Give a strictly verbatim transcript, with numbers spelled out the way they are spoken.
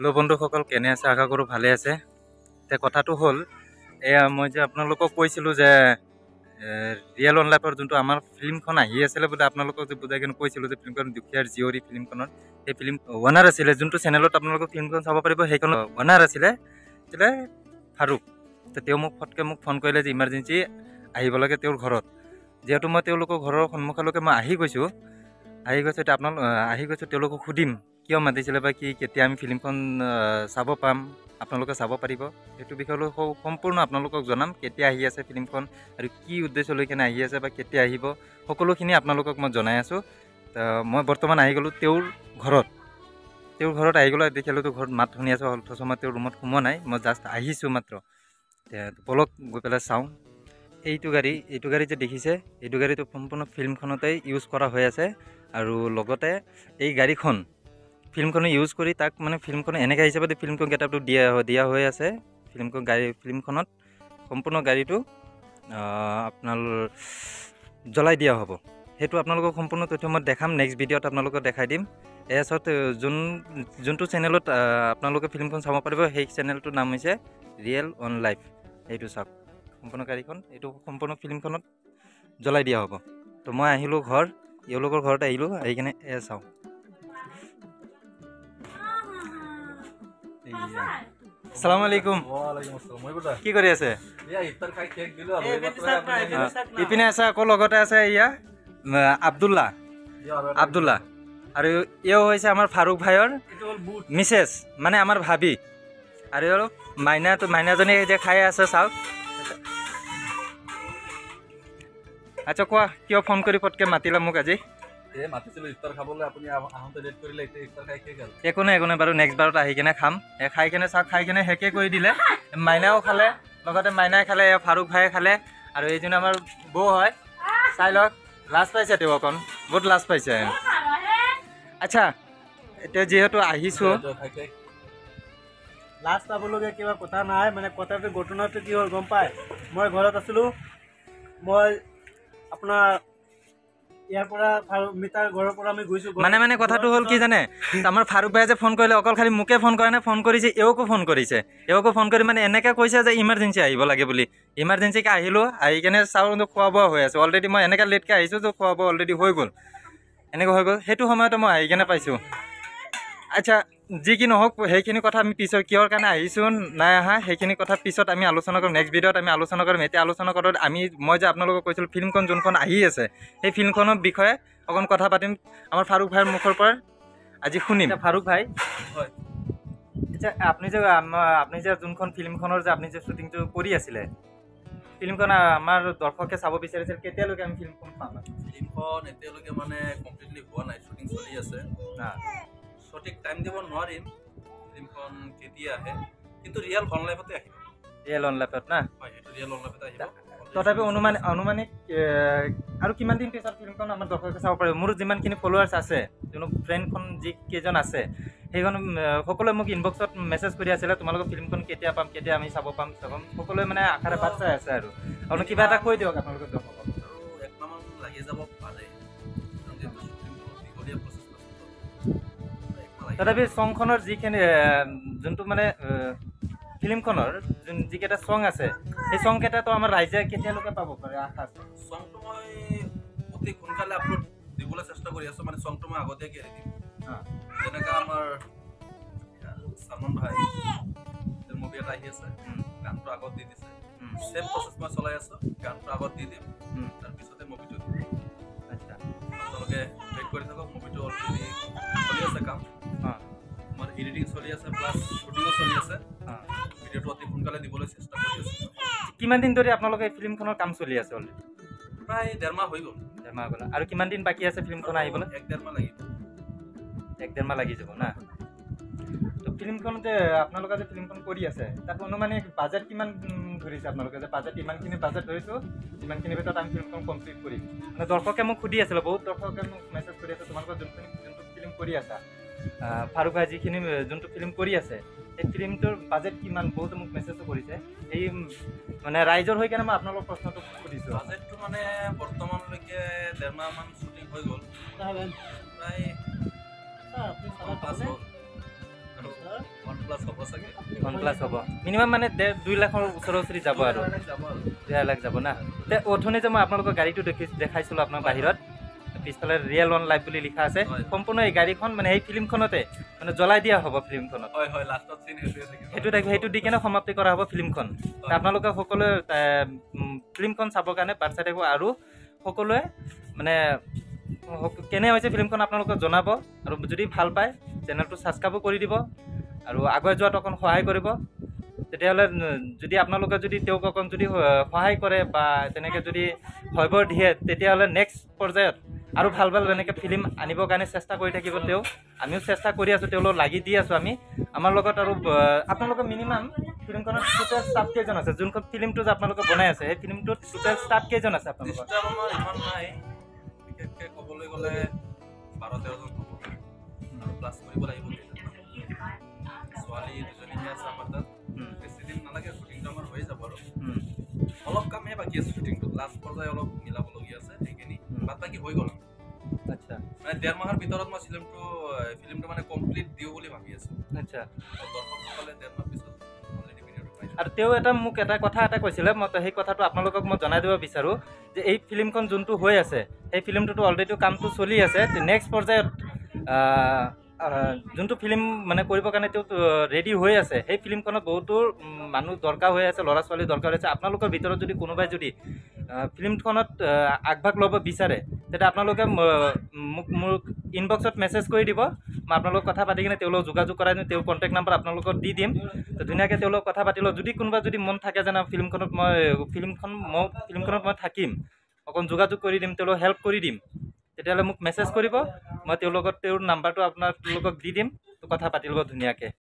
Hello' বন্ধুসকল, কেনে আছে? আশা কৰোঁ ভালে আছে। এতিয়া কথাটো হ'ল এয়া, মই যে আপোনালোকক কৈছিলোঁ যে ৰিয়েল অন লাইফৰ যোনটো আমাৰ ফিল্মখন আহি আছিলে বোলে, আপোনালোকক যে বুজাই কিনে কৈছিলোঁ যে ফিল্মখন দুখীয়াৰ জীয়ৰী ফিল্মখনৰ সেই ফিল্ম ৱানাৰ আছিলে, যোনটো চেনেলত আপোনালোকক ফিল্মখন চাব পাৰিব সেইখন ৱানাৰ আছিলে আছিলে ফাৰুক। তেওঁ মোক ফটকৈ মোক ফোন কৰিলে যে ইমাৰ্জেঞ্চি আহিব লাগে তেওঁৰ ঘৰত। যিহেতু মই তেওঁলোকৰ ঘৰৰ সন্মুখলৈকে মই আহি গৈছোঁ আহি গৈছোঁ এতিয়া আপোনালোক আহি গৈছোঁ তেওঁলোকক সুধিম কিয় মাতিছিলে বা কি, কেতিয়া আমি ফিল্মখন চাব পাম, আপোনালোকে চাব পাৰিব, সেইটো বিষয়লৈ সম্পূৰ্ণ আপোনালোকক জনাম। কেতিয়া আহি আছে ফিল্মখন আৰু কি উদ্দেশ্য লৈ কেনে আহি আছে বা কেতিয়া আহিব, সকলোখিনি আপোনালোকক মই জনাই আছোঁ। মই বৰ্তমান আহি গ'লোঁ তেওঁৰ ঘৰত। তেওঁৰ ঘৰত আহি গ'লোঁ, দেখিলোঁ ঘৰত মাত শুনি আছোঁ, অথচ মই তেওঁৰ ৰুমত সোমোৱা নাই, মই জাষ্ট আহিছোঁ মাত্ৰ। বলক গৈ পেলাই চাওঁ। এইটো গাড়ী এইটো গাড়ী যে দেখিছে, এইটো গাড়ীটো সম্পূৰ্ণ ফিল্মখনতেই ইউজ কৰা হৈ আছে। আৰু লগতে এই গাড়ীখন ফিল্মখনে ইউজ কৰি তাক মানে ফিল্মখন এনেকৈ হিচাপে ফিল্মখন গেটআপটো দিয়া দিয়া হৈ আছে। ফিল্মখন গাড়ী ফিল্মখনত সম্পূৰ্ণ গাড়ীটো আপোনাৰ জ্বলাই দিয়া হ'ব। সেইটো আপোনালোকক সম্পূৰ্ণ তথ্য মই দেখাম, নেক্সট ভিডিঅ'ত আপোনালোকক দেখাই দিম। এয়া চাওক, যোন যোনটো চেনেলত আপোনালোকে ফিল্মখন চাব পাৰিব সেই চেনেলটোৰ নাম হৈছে ৰিয়েল অন লাইফ। সেইটো চাওক, সম্পূৰ্ণ গাড়ীখন এইটো সম্পূৰ্ণ ফিল্মখনত জ্বলাই দিয়া হ'ব। তো মই আহিলোঁ ঘৰ, এওঁলোকৰ ঘৰত আহিলোঁ, আহি কিনে এয়া চাওঁ। আসসালামু আলাইকুম। কি কৰি আছে? ইপিনে আছে আকৌ লগতে আছে এয়া আব্দুল্লাহ আব্দুল্লাহ আৰু এও হৈছে আমাৰ ফাৰুক ভাইৰ মিছেছ, মানে আমাৰ ভাবি। আৰু মাইনাটো মাইনাজনী যে খাই আছে চাওক। আচ্ছা কোৱা, কিয় ফোন কৰি পটকৈ মাতিলা মোক আজি? একো নাই একো নাই বাৰু, নেক্সট বাৰত আহি কিনে খাম। খাই কিনে চাওক, খাই কিনে শেষে কৰি দিলে। মাইনাও খালে, লগতে মাইনাই খালে, ফাৰুক ভাইয়ে খালে, আৰু এইজনী আমাৰ বৌ হয়। চাই লওক, লাজ পাইছে তেওঁ অকণ, বহুত লাজ পাইছে। আচ্ছা এতিয়া যিহেতু আহিছোঁ, লাজ পাবলগীয়া কিবা কথা নাই। মানে কথাটো ঘটনাটো কি হ'ল গম পায়? মই ঘৰত আছিলোঁ, মই আপোনাৰ ইয়াৰ পৰা মিটাৰ ঘৰৰ পৰা আমি গৈছোঁ। মানে মানে কথাটো হ'ল কি জানে, আমাৰ ফাৰুক ভাইয়ে যে ফোন কৰিলে, অকল খালি মোকে ফোন কৰা নাই, ফোন কৰিছে এওঁকো ফোন কৰিছে। এওঁকো ফোন কৰি মানে এনেকৈ কৈছে যে ইমাৰ্জেঞ্চি আহিব লাগে বুলি। ইমাৰ্জেঞ্চিকৈ আহিলোঁ, আহি কিনে চাওঁ খোৱা বোৱা হৈ আছে অলৰেডি। মই এনেকৈ লেটকৈ আহিছোঁ যে খোৱা বোৱা অলৰেডি হৈ গ'ল, এনেকৈ হৈ গ'ল। সেইটো সময়তে মই আহি কিনে পাইছোঁ। আচ্ছা যি কি নহওক, সেইখিনি কথা আমি পিছত কিহৰ কাৰণে আহিছোঁ নাই অহা সেইখিনি কথা পিছত আমি আলোচনা কৰিম, নেক্সট ভিডিঅ'ত আমি আলোচনা কৰিম। এতিয়া আলোচনা কৰোঁ আমি, মই যে আপোনালোকক কৈছিলোঁ ফিল্মখন যোনখন আহি আছে সেই ফিল্মখনৰ বিষয়ে অকণ কথা পাতিম আমাৰ ফাৰুক ভাইৰ মুখৰ পৰা আজি শুনিম। ফাৰুক ভাই, হয়, আচ্ছা আপুনি যে আপুনি যে যোনখন ফিল্মখনৰ যে আপুনি যে শ্বুটিংটো কৰি আছিলে, ফিল্মখন আমাৰ দৰ্শকে চাব বিচাৰিছিল, কেতিয়ালৈকে আমি ফিল্মখন পাম? ফিল্মখন এতিয়ালৈকে মানে কমপ্লিটলি হোৱা নাই, শ্বুটিং চলি আছে। সঠিক টাইম দিব নোৱাৰিম ফিল্মখন কেতিয়া আহে, কিন্তু ৰিয়েল অন লাইফতে আহিব। ৰিয়েল অন লাইফত না? হয়, সেইটো ৰিয়েল অন লাইফতে আহিব। তথাপি অনুমান অনুমানিক আৰু কিমান দিন পিছত ফিল্মখন আমাৰ দৰ্শকে চাব পাৰিব? মোৰ যিমানখিনি ফলোৱাৰ্ছ আছে, যোন ফ্ৰেণ্ডখন যি কেইজন আছে, সেইখন সকলোৱে মোক ইনবক্সত মেছেজ কৰি আছিলে তোমালোকৰ ফিল্মখন কেতিয়া পাম, কেতিয়া আমি চাব পাম চাব সকলোৱে মানে আশাৰে বাট চাই আছে। আৰু আপুনি কিবা এটা কৈ দিয়ক আপোনালোকৰ দৰ্শকক। আৰু একমাহমান লাগি যাব পাৰে, তথাপি চংখনৰ যিখিনি যোনটো মানে ফিল্মখনৰ যোন যিকেইটা চং আছে, সেই চংকেইটাতো আমাৰ ৰাইজে কেতিয়ালৈকে পাব পাৰে আশা আছে? চংটো মই অতি সোনকালে আপলোড দিবলৈ চেষ্টা কৰি আছোঁ। মানে চংটো মই আগতীয়াকৈ এৰি দিম। যেনেকৈ আমাৰ চালমান ভাই মুভি এটা আহি আছে, গানটো আগত দি দিছে, চেম প্ৰচেছ মই চলাই আছোঁ। গানটো আগত দি দিম, তাৰপিছতে মুভিটো দিম। আচ্ছা, আপোনালোকে ৱেইট কৰি থাকক। মুভিটো অলৰেডি চলি আছে কাম, আমাৰ এডিটিং চলি আছে, প্লাছ শ্বুটিঙো চলি আছে। ভিডিঅ'টো অতি সোনকালে দিবলৈ চেষ্টা কৰি আছোঁ। কিমান দিন ধৰি আপোনালোকে এই ফিল্মখনৰ কাম চলি আছে? অলৰেডি প্ৰায় ডেৰ মাহ হৈ গ'ল। ডেৰ মাহ গ'ল। আৰু কিমান দিন বাকী আছে ফিল্মখন আহিবলৈ? এক ডেৰ মাহ লাগিব। এক ডেৰ মাহ লাগি যাব না? তো ফিল্মখন যে আপোনালোকে যে ফিল্মখন কৰি আছে, তাত অনুমানিক বাজেট কিমান ধৰিছে আপোনালোকে? যে বাজেট ইমানখিনি বাজেট ধৰিছোঁ, ইমানখিনিৰ ভিতৰত আমি ফিল্মখন কমপ্লিট কৰিম। মানে দৰ্শকে মোক সুধি আছিলে, বহুত দৰ্শকে মোক মেছেজ কৰি আছে তোমালোকৰ যোনখিনি যোনটো ফিল্ম কৰি আছা, ফাৰুক ভাই যিখিনি যোনটো ফিল্ম কৰি আছে, এই ফিল্মটোৰ বাজেট কিমান? বহুতে মোক মেছেজো কৰিছে। এই মানে ৰাইজৰ হৈ কেনে মই আপোনালোকৰ প্ৰশ্নটো সুধিছোঁ। বাজেটটো মানে বৰ্তমানলৈকে ডেৰ মাহমান শ্বুটিং হৈ গ'ল, প্ৰায় পাঁচ হ'ল আৰু ওৱান প্লাছ হ'ব চাগে। ওৱান প্লাছ হ'ব মিনিমাম মানে ডেৰ দুই লাখৰ ওচৰা ওচৰি যাব আৰু যাব আৰু ডেৰ লাখ যাব না। তে অথনি যে মই আপোনালোকৰ গাড়ীটো দেখি দেখাইছিলোঁ আপোনাৰ বাহিৰত পিছফালে ৰিয়েল অন লাইফ বুলি লিখা আছে হয়। সম্পূৰ্ণ এই গাড়ীখন মানে এই ফিল্মখনতে মানে জ্বলাই দিয়া হ'ব ফিল্মখনত হয় হয় লাষ্টত চিন সেইটোৱে থাকিব। সেইটো থাকিব সেইটো দি কেনে সমাপ্তি কৰা হ'ব ফিল্মখন। তে আপোনালোকে সকলোৱে ফিল্মখন চাবৰ কাৰণে বাট চাই থাকিব আৰু সকলোৱে মানে সক- কেনে হৈছে ফিল্মখন আপোনালোকক জনাব আৰু যদি ভাল পায় চেনেলটো ছাবস্ক্ৰাইবো কৰি দিব আৰু আগুৱাই যোৱাত অকণ সহায় কৰিব। তেতিয়াহ'লে উম, যদি আপোনালোকে যদি তেওঁক অকণ যদি স- সহায় কৰে বা তেনেকৈ যদি খবৰ দিয়ে তেতিয়াহ'লে নেক্সট পৰ্যায়ত আৰু ভাল ভাল এনেকৈ ফিল্ম আনিবৰ কাৰণে চেষ্টা কৰি থাকিব তেওঁ। আমিও চেষ্টা কৰি আছোঁ তেওঁলোক লাগি দি আছোঁ আমি আমাৰ লগত আৰু আহ, আপোনালোকৰ মিনিমাম ফিল্মখনত টোটেল ষ্টাফ কেইজন আছে যোনখন ফিল্মটো যে আপোনালোকে বনাই আছে সেই ফিল্মটোত টোটেল ষ্টাফ কেইজন আছে আপোনালোকৰ ষ্টাফ আমাৰ ইমান নাই, বিশেষকৈ ক'বলৈ গ'লে বাৰ তেৰজন হ'ব আৰু প্লাছ কৰিব লাগিব কেইজনমান। ছোৱালী দুজনীহে আছে আমাৰ তাত। উম, বেছি দিন নালাগে, শ্বুটিংটো আমাৰ হৈ যাব আৰু উম, অলপ কামহে বাকী আছে শ্বুটিংটো, লাষ্ট পৰ্যায়ে অলপ মিলাবলগীয়া আছে সেইখিনি বাদ বাকী হৈ গ'ল। আচ্ছা মানে ডেৰ মাহৰ ভিতৰত মই ফিল্মটো ফিল্মটো মানে কমপ্লিট দিওঁ বুলি ভাবি আছোঁ। আচ্ছা দৰ্শকসকলে ডেৰ মাহ পিছত অলৰেডি ভিডিঅ'টো পাই যাব। আৰু তেওঁ এটা মোক এটা কথা এটা কৈছিলে মই তো সেই কথাটো আপোনালোকক মই জনাই দিব বিচাৰোঁ যে এই ফিল্মখন যোনটো হৈ আছে সেই ফিল্মটোতো অলৰেডি কামটো চলি আছে নেক্সট পৰ্যায়ত আহ, আহ, যোনটো ফিল্ম মানে কৰিবৰ কাৰণে তেওঁ ৰেডি হৈ আছে সেই ফিল্মখনত বহুতো উম, মানুহ দৰকাৰ হৈ আছে ল'ৰা ছোৱালী দৰকাৰ হৈ আছে। আপোনালোকৰ ভিতৰত যদি কোনোবাই যদি আহ, ফিল্মখনত আহ, আগভাগ ল'ব বিচাৰে তেতিয়া আপোনালোকে ম- মোক মোক ইনবক্সত মেছেজ কৰি দিব। মই আপোনালোকক কথা পাতি কিনে তেওঁলোকক যোগাযোগ কৰাই দিম, তেওঁৰ কণ্টেক্ট নাম্বাৰ আপোনালোকক দি দিম। তো ধুনীয়াকৈ তেওঁলোকক কথা পাতি লওঁ। যদি কোনোবা যদি মন থাকে যে না ফিল্মখনত মই ফিল্মখন মই ফিল্মখনত মই থাকিম অকণ যোগাযোগ কৰি দিম তেওঁলোকক হেল্প কৰি দিম তেতিয়াহ'লে মোক মেছেজ কৰিব। মই তেওঁৰ লগত তেওঁৰ নাম্বাৰটো আপোনালোকক দি দিম তো কথা পাতি ল'ব ধুনীয়াকৈ।